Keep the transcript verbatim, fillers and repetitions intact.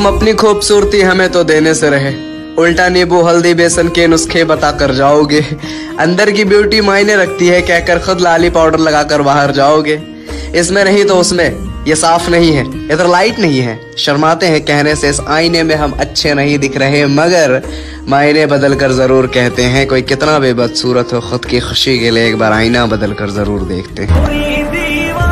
तुम अपनी खूबसूरती हमें तो देने से रहे, उल्टा नींबू हल्दी बेसन के नुस्खे बता कर जाओगे। अंदर की ब्यूटी मायने रखती है कहकर खुद लाली पाउडर लगाकर बाहर जाओगे। इसमें नहीं तो उसमें, ये साफ नहीं है, इधर लाइट नहीं है। शर्माते हैं कहने से इस आईने में हम अच्छे नहीं दिख रहे, मगर मायने बदल कर जरूर कहते हैं कोई कितना भी बदसूरत हो, खुद की खुशी के लिए एक बार आईना बदल कर जरूर देखते हैं।